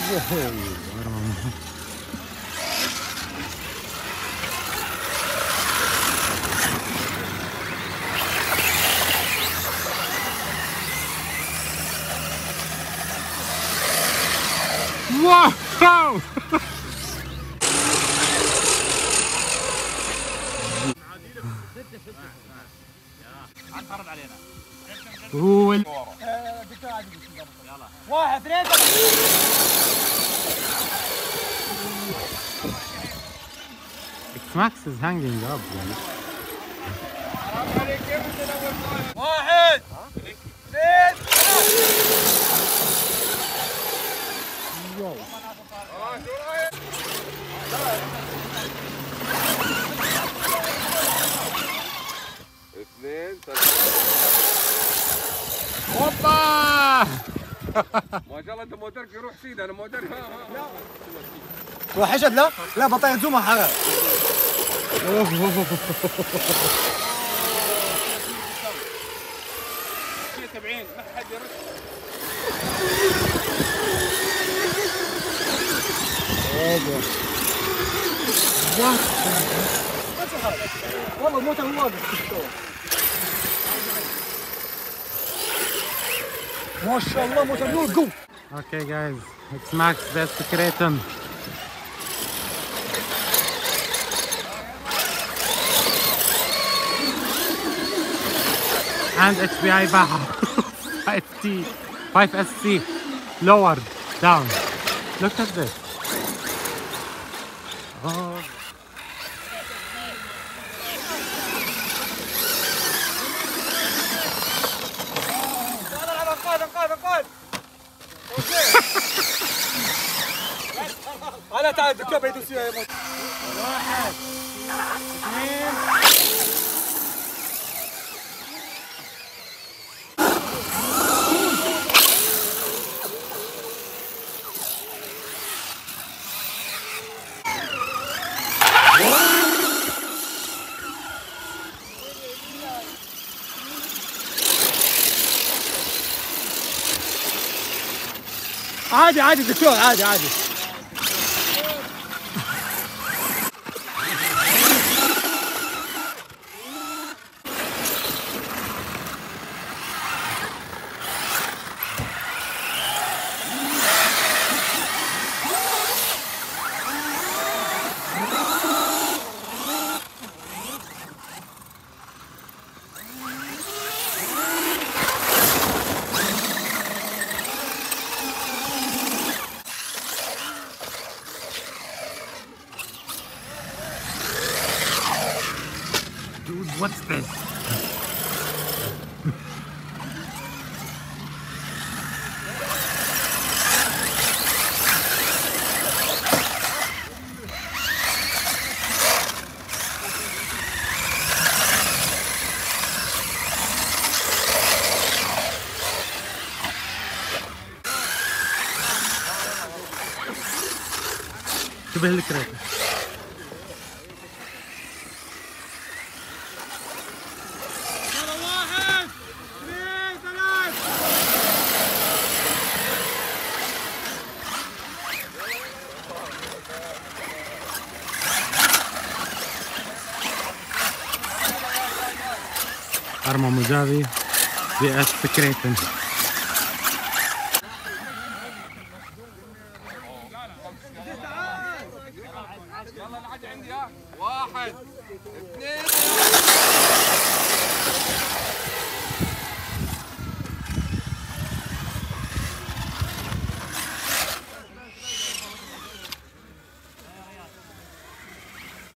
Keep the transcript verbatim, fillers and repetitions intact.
واو عتفرج علينا هو ال... واحد اثنين Max is hanging up يعني. واحد اثنين اثنين هوبا ما شاء الله انت موترك يروح سيده انا موتري ها ها حشد لا لا بطيء زومها حاجه سبعين ما حد يرد والله الموتر هو واقف ما شاء الله موتر نور جو. Okay guys, it's Max Best Kraton. And H B I Baja five T, five S C, lower, down. Look at this. Oh. انا تعال الدكتور بيدوس فيها يا موت. واحد اثنين عادي عادي دكتور عادي عادي. Dude, what's this? شبه الكريتة. أرما مجابي بي اس كريتن. يلا العد عندي ها واحد اثنين